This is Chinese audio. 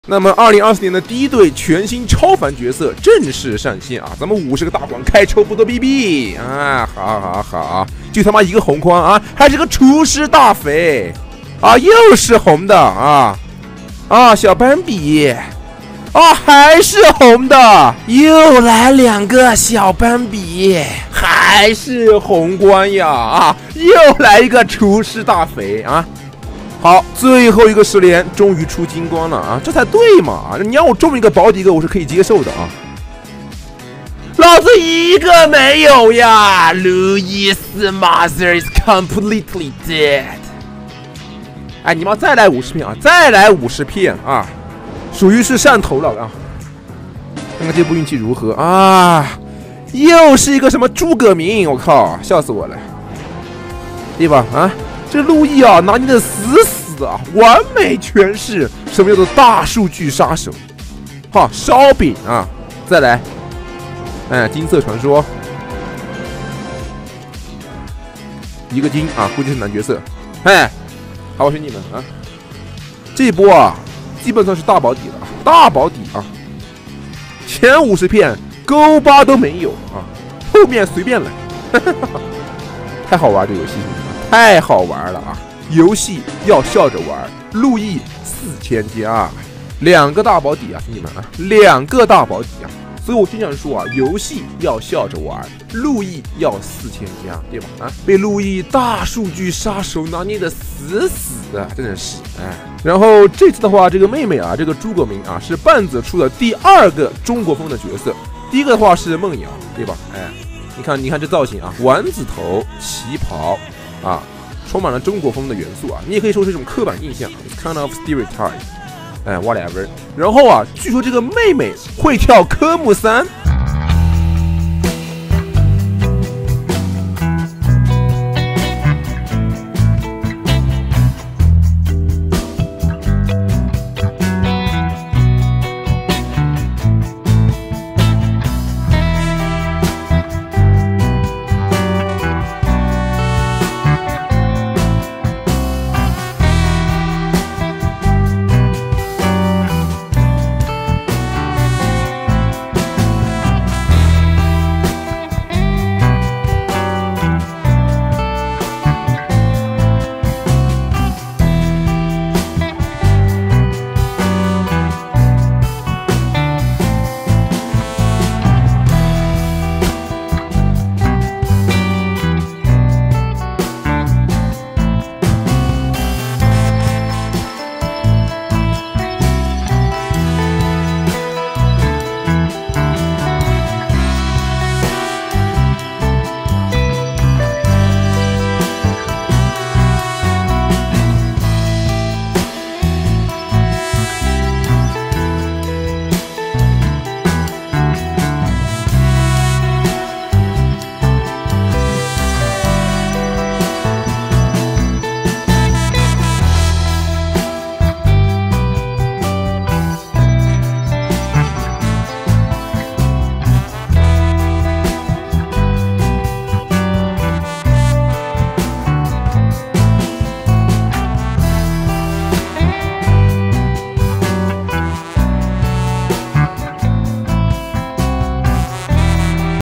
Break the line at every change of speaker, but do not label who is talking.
那么2024年的第一对全新超凡角色正式上线啊！咱们50个大黄开抽不多 BB 啊！好，就他妈一个红框啊，还是个厨师大肥啊，又是红的啊！小斑比啊，还是红的，又来2个小斑比，还是红光呀！啊，又来一个厨师大肥啊！好，最后一个10连终于出金光了啊，这才对嘛！你让我中一个保底哥，我是可以接受的啊。老子一个没有呀！路易斯 Mother is completely dead。哎，你妈再来50片啊！再来50片啊！属于是上头了啊！看看这波运气如何啊！又是一个什么诸葛明，我靠，笑死我了，对吧？啊！这路易啊，拿捏的死死的啊，完美诠释什么叫做大数据杀手。好，烧饼啊，再来，金色传说，一个金啊，估计是男角色。好兄弟们啊，这一波啊，基本上是大保底了啊，大保底啊，前50片勾巴都没有啊，后面随便来，太好玩这游戏。太好玩了啊！游戏要笑着玩，路易4000加，2个大保底啊，兄弟们啊，2个大保底啊！所以我经常说啊，游戏要笑着玩，路易要4000加，对吧？啊，被路易大数据杀手拿捏的死死的，真的是然后这次的话，这个妹妹啊，这个诸葛明啊，是半泽出的第2个中国风的角色，第一个的话是梦瑶，对吧？你看这造型啊，丸子头旗袍。啊，充满了中国风的元素啊，你也可以说是一种刻板印象 ，kind of stereotype，whatever。然后啊，据说这个妹妹会跳科目3